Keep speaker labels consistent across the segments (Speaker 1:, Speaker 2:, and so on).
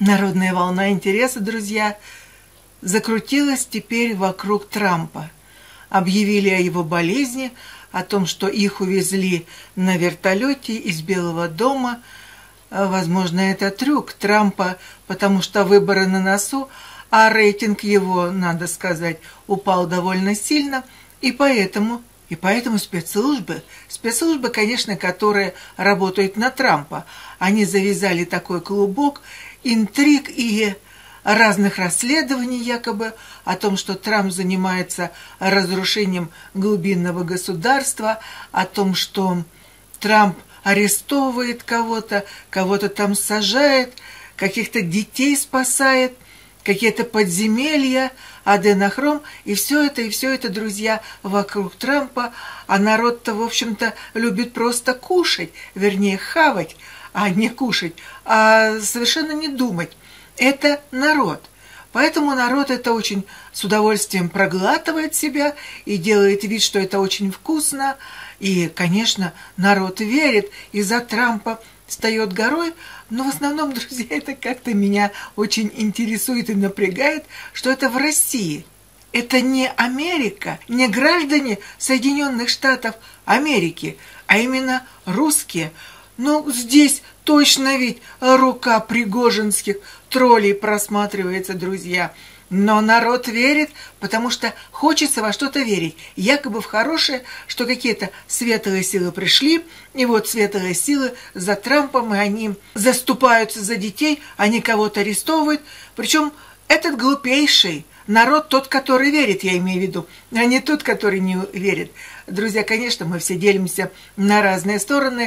Speaker 1: Народная волна интереса, друзья, закрутилась теперь вокруг Трампа. Объявили о его болезни, о том, что их увезли на вертолете из Белого дома. Возможно, это трюк Трампа, потому что выборы на носу, а рейтинг его, надо сказать, упал довольно сильно, и поэтому спецслужбы, конечно, которые работают на Трампа, они завязали такой клубок интриг и разных расследований якобы о том, что Трамп занимается разрушением глубинного государства, о том, что Трамп арестовывает кого-то, кого-то там сажает, каких-то детей спасает, какие-то подземелья, аденохром, и все это, друзья, вокруг Трампа, а народ-то, в общем-то, любит просто кушать, вернее, хавать, а не кушать, а совершенно не думать. Это народ. Поэтому народ это очень с удовольствием проглатывает себя и делает вид, что это очень вкусно. И, конечно, народ верит, и за Трампа встает горой. Но в основном, друзья, это как-то меня очень интересует и напрягает, что это в России. Это не Америка, не граждане Соединенных Штатов Америки, а именно русские. Ну, здесь точно ведь рука пригожинских троллей просматривается, друзья. Но народ верит, потому что хочется во что-то верить. Якобы в хорошее, что какие-то светлые силы пришли, и вот светлые силы за Трампом, и они заступаются за детей, они кого-то арестовывают. Причем этот глупейший народ, тот, который верит, я имею в виду, а не тот, который не верит. Друзья, конечно, мы все делимся на разные стороны,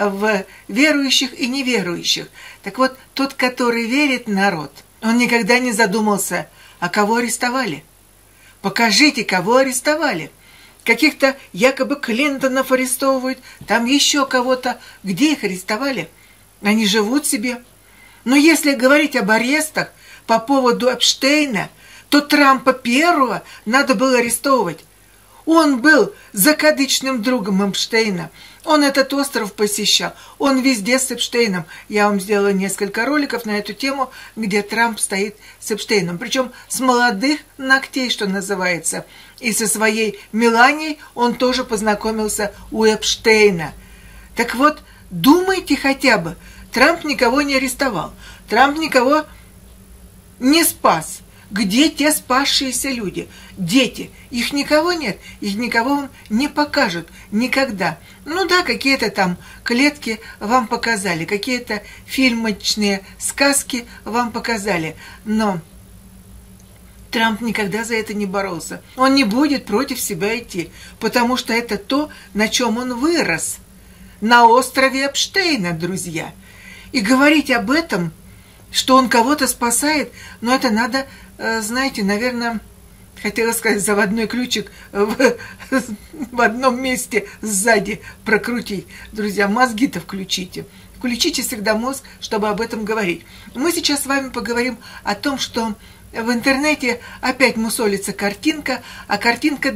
Speaker 1: в верующих и неверующих. Так вот, тот, который верит, народ, он никогда не задумался, а кого арестовали. Покажите, кого арестовали. Каких-то якобы Клинтонов арестовывают, там еще кого-то. Где их арестовали? Они живут себе. Но если говорить об арестах по поводу Эпштейна, то Трампа первого надо было арестовывать. Он был закадычным другом Эпштейна. Он этот остров посещал. Он везде с Эпштейном. Я вам сделала несколько роликов на эту тему, где Трамп стоит с Эпштейном. Причем с молодых ногтей, что называется. И со своей Меланией он тоже познакомился у Эпштейна. Так вот, думайте хотя бы. Трамп никого не арестовал. Трамп никого не спас. Где те спасшиеся люди? Дети. Их никого нет, их никого вам не покажут никогда. Ну да, какие-то там клетки вам показали, какие-то фильмочные сказки вам показали. Но Трамп никогда за это не боролся. Он не будет против себя идти, потому что это то, на чем он вырос. На острове Эпштейна, друзья. И говорить об этом, что он кого-то спасает, но это надо, знаете, наверное, хотела сказать, заводной ключик в одном месте сзади прокрутить. Друзья, мозги-то включите. Включите всегда мозг, чтобы об этом говорить. Мы сейчас с вами поговорим о том, что в интернете опять мусолится картинка, а картинка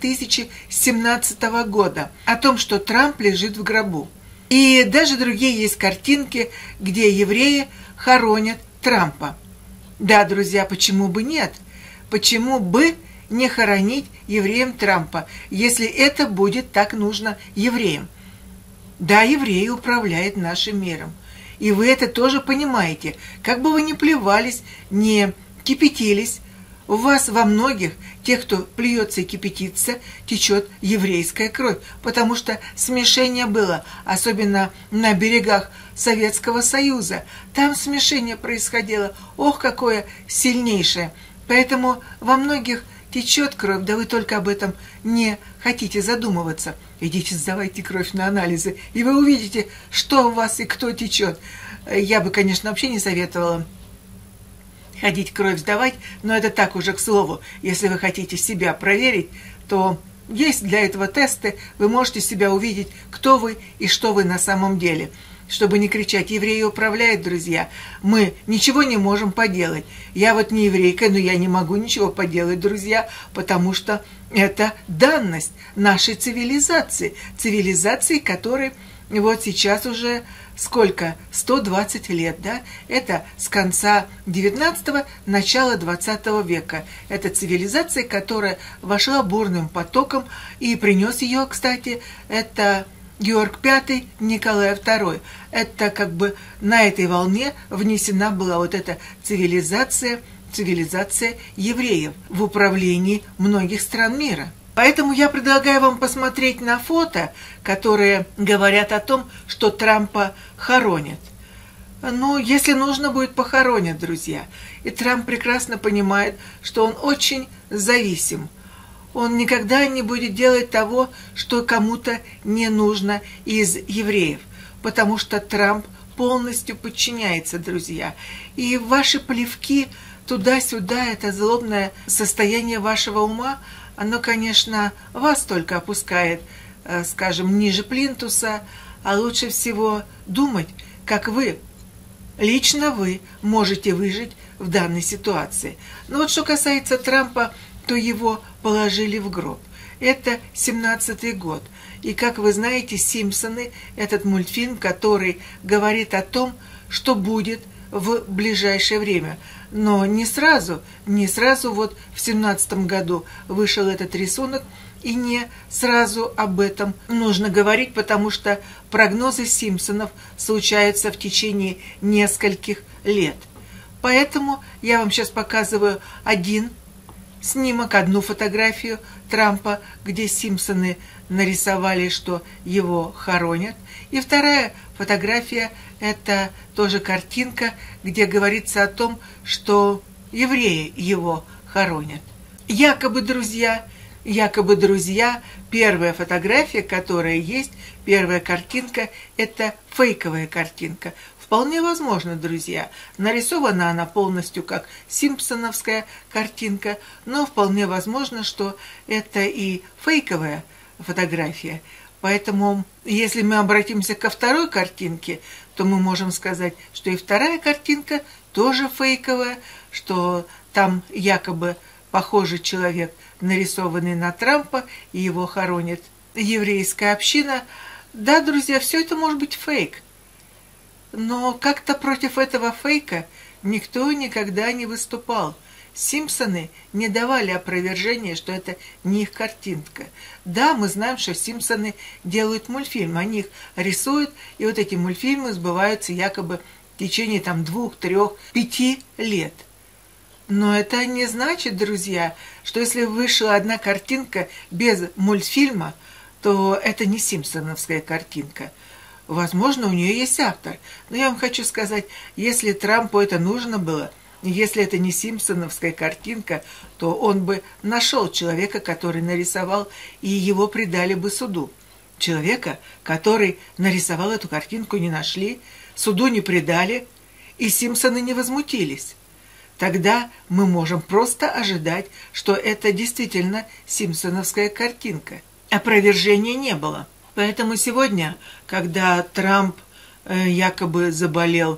Speaker 1: 2017 года. О том, что Трамп лежит в гробу. И даже другие есть картинки, где евреи хоронят Трампа. Да, друзья, почему бы нет? Почему бы не хоронить евреям Трампа, если это будет так нужно евреям? Да, евреи управляют нашим миром. И вы это тоже понимаете. Как бы вы ни плевались, не кипятились, у вас во многих, тех, кто плюется и кипятится, течет еврейская кровь, потому что смешение было, особенно на берегах Советского Союза. Там смешение происходило, ох, какое сильнейшее. Поэтому во многих течет кровь, да вы только об этом не хотите задумываться. Идите, сдавайте кровь на анализы, и вы увидите, что у вас и кто течет. Я бы, конечно, вообще не советовала ходить кровь сдавать, но это так уже к слову. Если вы хотите себя проверить, то есть для этого тесты, вы можете себя увидеть, кто вы и что вы на самом деле. Чтобы не кричать, евреи управляют, друзья, мы ничего не можем поделать. Я вот не еврейка, но я не могу ничего поделать, друзья, потому что это данность нашей цивилизации, которой вот сейчас уже сколько? 120 лет, да? Это с конца 19-го, начала 20 века. Это цивилизация, которая вошла бурным потоком, и принес ее, кстати, это Георг V, Николай II. Это как бы на этой волне внесена была вот эта цивилизация евреев в управлении многих стран мира. Поэтому я предлагаю вам посмотреть на фото, которые говорят о том, что Трампа хоронят. Ну, если нужно будет, похоронят, друзья. И Трамп прекрасно понимает, что он очень зависим. Он никогда не будет делать того, что кому-то не нужно из евреев, потому что Трамп полностью подчиняется, друзья. И ваши плевки туда-сюда, это злобное состояние вашего ума, оно, конечно, вас только опускает, скажем, ниже плинтуса, а лучше всего думать, как вы, лично вы, можете выжить в данной ситуации. Но вот что касается Трампа, то его положили в гроб. Это 17-й год. И, как вы знаете, «Симпсоны» — этот мультфильм, который говорит о том, что будет в ближайшее время. Но не сразу вот в 17-м году вышел этот рисунок, и не сразу об этом нужно говорить, потому что прогнозы «Симпсонов» случаются в течение нескольких лет. Поэтому я вам сейчас показываю один снимок, одну фотографию Трампа, где «Симпсоны» нарисовали, что его хоронят. И вторая фотография – это тоже картинка, где говорится о том, что евреи его хоронят. Якобы, друзья, первая фотография, которая есть, первая картинка – это фейковая картинка. Вполне возможно, друзья, нарисована она полностью как симпсоновская картинка, но вполне возможно, что это и фейковая фотография. Поэтому, если мы обратимся ко второй картинке, то мы можем сказать, что и вторая картинка тоже фейковая, что там якобы похожий человек, нарисованный на Трампа, и его хоронит еврейская община. Да, друзья, все это может быть фейк. Но как-то против этого фейка никто никогда не выступал. «Симпсоны» не давали опровержения, что это не их картинка. Да, мы знаем, что «Симпсоны» делают мультфильм, они их рисуют, и вот эти мультфильмы сбываются якобы в течение 2, 3, 5 лет. Но это не значит, друзья, что если вышла одна картинка без мультфильма, то это не симпсоновская картинка. Возможно, у нее есть автор. Но я вам хочу сказать, если Трампу это нужно было, если это не симпсоновская картинка, то он бы нашел человека, который нарисовал, и его предали бы суду. Человека, который нарисовал эту картинку, не нашли, суду не предали, и Симпсоны не возмутились. Тогда мы можем просто ожидать, что это действительно симпсоновская картинка. Опровержения не было. Поэтому сегодня, когда Трамп якобы заболел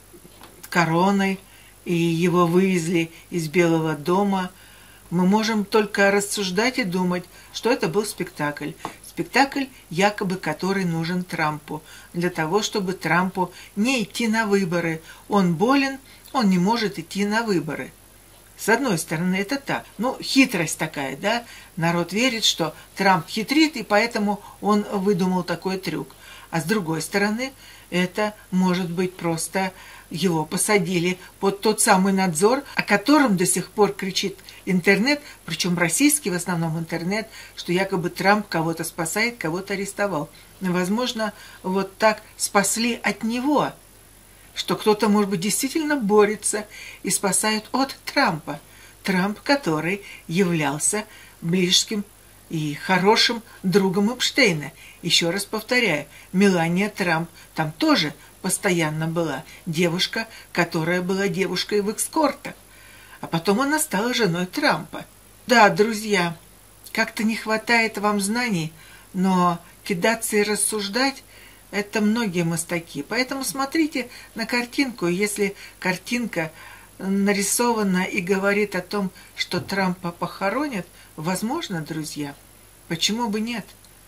Speaker 1: короной, и его вывезли из Белого дома, мы можем только рассуждать и думать, что это был спектакль. Спектакль, якобы, который нужен Трампу, для того, чтобы Трампу не идти на выборы. Он болен, он не может идти на выборы. С одной стороны, это так. Ну, хитрость такая, да? Народ верит, что Трамп хитрит, и поэтому он выдумал такой трюк. А с другой стороны, это может быть просто его посадили под тот самый надзор, о котором до сих пор кричит интернет, причем российский в основном интернет, что якобы Трамп кого-то спасает, кого-то арестовал. Возможно, вот так спасли от него, что кто-то, может быть, действительно борется и спасает от Трампа. Трамп, который являлся близким и хорошим другом Эпштейна. Еще раз повторяю, Мелания Трамп там тоже постоянно была девушка, которая была девушкой в эскортах. А потом она стала женой Трампа. Да, друзья, как-то не хватает вам знаний, но кидаться и рассуждать – это многие мастаки. Поэтому смотрите на картинку. Если картинка нарисована и говорит о том, что Трампа похоронят, возможно, друзья, почему бы нет?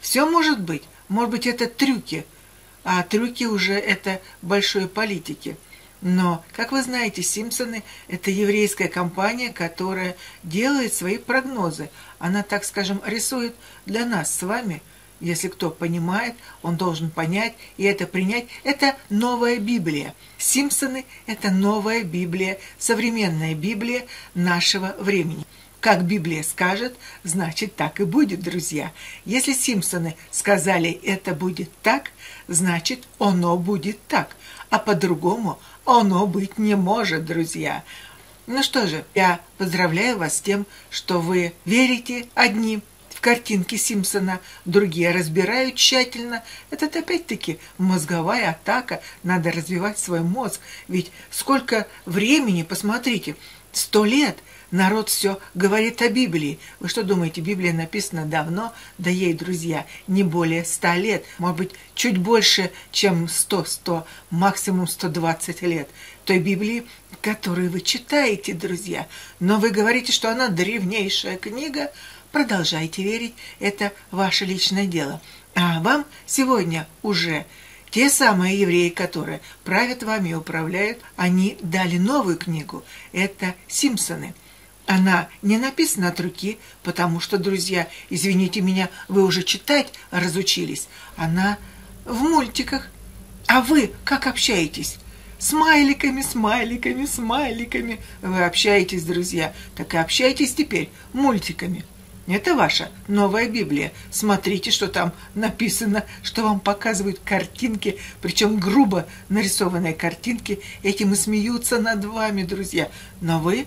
Speaker 1: Все может быть. Может быть, это трюки. А трюки уже это большой политики. Но, как вы знаете, «Симпсоны» — это еврейская компания, которая делает свои прогнозы. Она, так скажем, рисует для нас с вами. Если кто понимает, он должен понять и это принять. Это новая Библия. «Симпсоны» — это новая Библия, современная Библия нашего времени. Как Библия скажет, значит, так и будет, друзья. Если «Симпсоны» сказали «это будет так», значит, оно будет так. А по-другому оно быть не может, друзья. Ну что же, я поздравляю вас с тем, что вы верите одни в картинки Симпсона, другие разбирают тщательно. Это опять-таки мозговая атака, надо развивать свой мозг. Ведь сколько времени, посмотрите, 100 лет народ все говорит о Библии. Вы что думаете, Библия написана давно? Да ей, друзья, не более 100 лет. Может быть, чуть больше, чем 100, максимум 120 лет. Той Библии, которую вы читаете, друзья. Но вы говорите, что она древнейшая книга. Продолжайте верить, это ваше личное дело. А вам сегодня уже те самые евреи, которые правят вами и управляют, они дали новую книгу. Это «Симпсоны». Она не написана от руки, потому что, друзья, извините меня, вы уже читать разучились. Она в мультиках. А вы как общаетесь? Смайликами, смайликами, смайликами. Вы общаетесь, друзья. Так и общайтесь теперь мультиками. Это ваша новая Библия. Смотрите, что там написано, что вам показывают картинки, причем грубо нарисованные картинки. Этим и смеются над вами, друзья. Но вы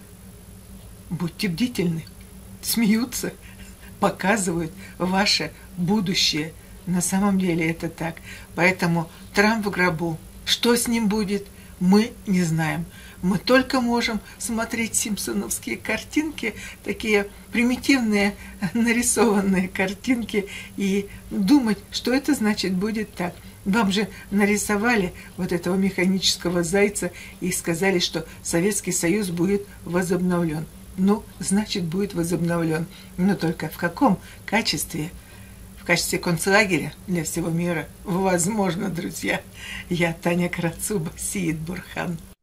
Speaker 1: будьте бдительны. Смеются, показывают ваше будущее. На самом деле это так. Поэтому Трамп в гробу. Что с ним будет, мы не знаем. Мы только можем смотреть симпсоновские картинки, такие примитивные нарисованные картинки, и думать, что это значит будет так. Вам же нарисовали вот этого механического зайца и сказали, что Советский Союз будет возобновлен. Ну, значит, будет возобновлен. Но только в каком качестве? В качестве концлагеря для всего мира? Возможно, друзья. Я Таня Карацуба, Сиит Бурхан.